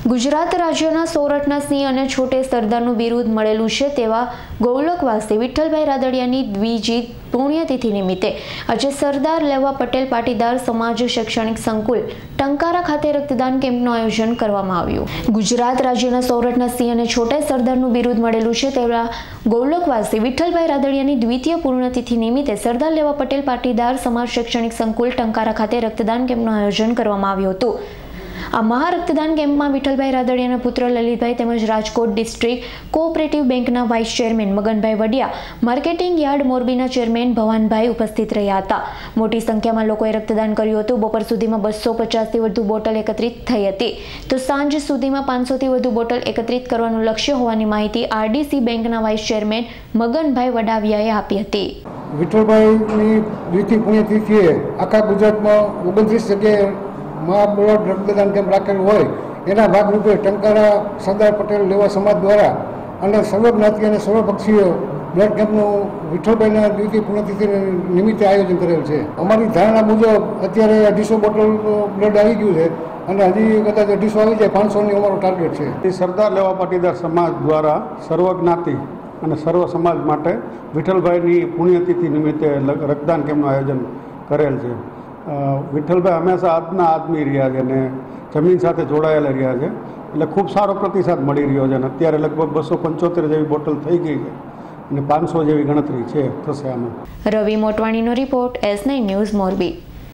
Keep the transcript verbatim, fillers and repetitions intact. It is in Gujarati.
ગુજરાત રાજ્યના સોરઠના સિંહ અને છોટે સરદારનું બિરુદ મળેલું છે તેવા ગૌલકવાસી વિઠ્ઠલભાઈ રાદડિયાની દ્વિજીત પુણ્યતિથિ નિમિત્તે આજે સરદાર લેવા પટેલ પાટીદાર સમાજ શૈક્ષણિક સંકુલ ટંકારા ખાતે રક્તદાન કેમ્પનું આયોજન કરવામાં આવ્યું। ગુજરાત રાજ્યના સોરઠના સિંહ અને છોટે સરદારનું બિરુદ મળેલું છે તેવા ગૌલકવાસી વિઠ્ઠલભાઈ રાદડિયાની દ્વિતીય પુણ્યતિથિ નિમિત્તે સરદાર લેવા પટેલ પાટીદાર સમાજ શૈક્ષણિક સંકુલ ટંકારા ખાતે રક્તદાન કેમ્પનું આયોજન કરવામાં આવ્યું હતું। આ મહા રક્તદાન કેમ્પમાં વિઠ્ઠલભાઈ રાદડિયાના પુત્ર લલિતભાઈ તેમજ રાજકોટ ડિસ્ટ્રિક્ટ કોઓપરેટિવ બેંકના vice chairman Maganbhai Vadiya, marketing yard મોરબીના ચેરમેન ભવાનભાઈ ઉપસ્થિત રહ્યા હતા। મોટી સંખ્યામાં લોકોએ રક્તદાન કર્યું હતું। બપોર સુધીમાં બસો પચાસથી વધુ બોટલ એકત્રિત થઈ હતી, તો સાંજ સુધીમાં પાંચસોથી વધુ બોટલ એકત્રિત કરવાનું લક્ષ્ય હોવાની માહિતી આરડીસી બેંકના વાઇસ ચેરમેન મગનભાઈ વડાવિયાએ આપી હતી। વિઠ્ઠલભાઈની દ્વિતીય પુણ્યતિથિએ આખા ગુજરાતમાં ઓગણત્રીસ જગ્યાએ મહા બ્લડ રક્તદાન કેમ્પ રાખેલું હોય એના ભાગરૂપે ટંકારા સરદાર પટેલ લેવા સમાજ દ્વારા અને સર્વજ્ઞાતિ અને સર્વપક્ષીય બ્લડ કેમ્પનું વિઠ્ઠલભાઈના દ્વિતીય પુણ્યતિથિ નિમિત્તે આયોજન કરેલ છે। અમારી ધારણા મુજબ અત્યારે અઢીસો બોટલ બ્લડ આવી ગયું છે અને હજી કદાચ અઢીસો આવી જાય પાંચસોની અમારો ટાર્ગેટ છે। સરદાર લેવા પાટીદાર સમાજ દ્વારા સર્વજ્ઞાતિ અને સર્વ સમાજ માટે વિઠ્ઠલભાઈની પુણ્યતિથિ નિમિત્તે રક્તદાન કેમ્પનું આયોજન કરેલ છે। વિઠ્ઠલભાઈ હંમેશા આજના આદમી રહ્યા છે અને જમીન સાથે જોડાયેલા રહ્યા છે, એટલે ખૂબ સારો પ્રતિસાદ મળી રહ્યો છે અને અત્યારે લગભગ બસો પંચોતેર જેવી બોટલ થઈ ગઈ છે અને પાંચસો જેવી ગણતરી છે થશે આમાં। રવિ મોટવાણીનો report, S nine news Morbi.